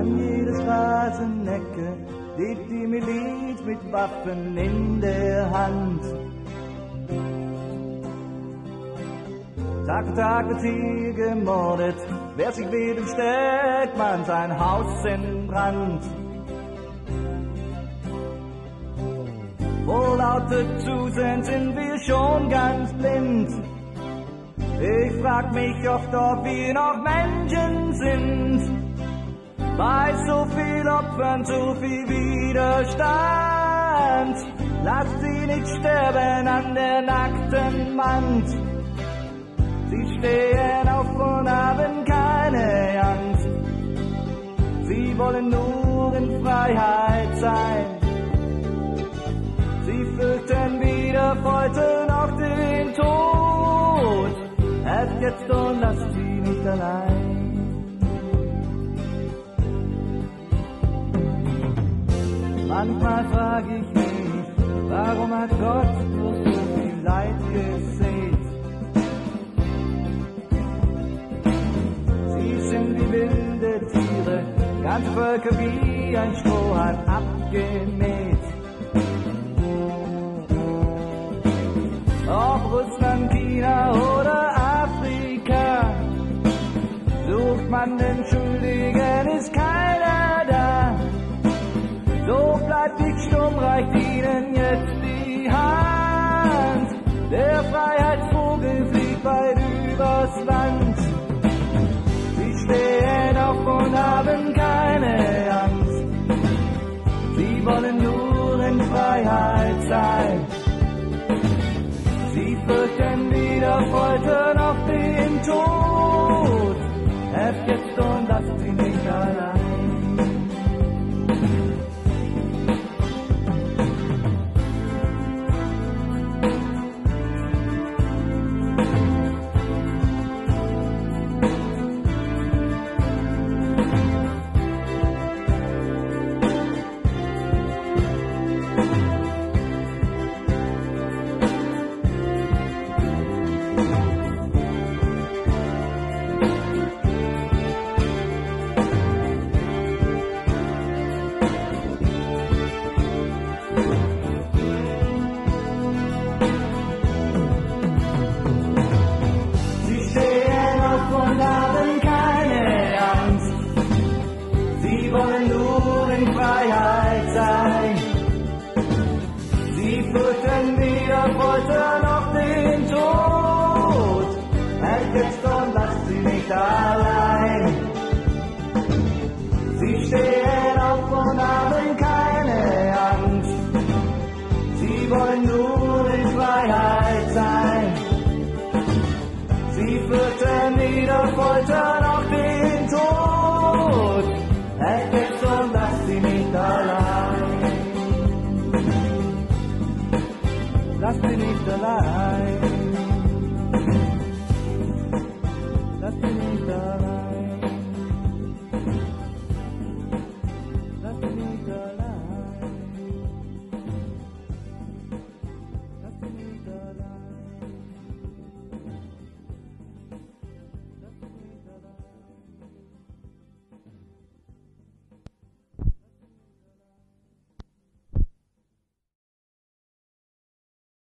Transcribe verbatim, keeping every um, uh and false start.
An jeder Straßenecke lebt die Miliz mit Waffen in der Hand. Tag für Tag wird hier gemordet, wer sich wehrt, steckt man sein Haus in Brand. Vor lauter Zusehen sind wir schon ganz blind. Ich frag mich oft, ob wir noch Menschen sind. Bei so viel Opfern, so viel Widerstand. Lasst sie nicht sterben an der nackten Wand. Sie stehen auf und haben keine Angst. Sie wollen nur in Freiheit sein. Sie fürchten weder Folter noch den Tod. Helft jetzt und lasst sie nicht allein. Manchmal frag ich mich, warum hat Gott so viel Leid gesät? Sie sind wie wilde Tiere, ganze Völker wie ein Strohhalm abgemäht. Ob Russland, China oder Afrika, sucht man den Schuldigen, ist keiner da. So bleibt nicht stumm, reicht ihnen jetzt die Hand. Der Freiheitsvogel fliegt weit übers Land. Sie stehen auf und haben keine Angst. Sie wollen nur in Freiheit sein. Sie fürchten weder Folter noch den Tod. Helft jetzt und lasst sie nicht allein. Folter noch den Tod. Helft jetzt und lasst sie nicht allein. Sie stehen auf und haben keine Angst. Sie wollen nur in Freiheit sein. Sie fürchten weder Folter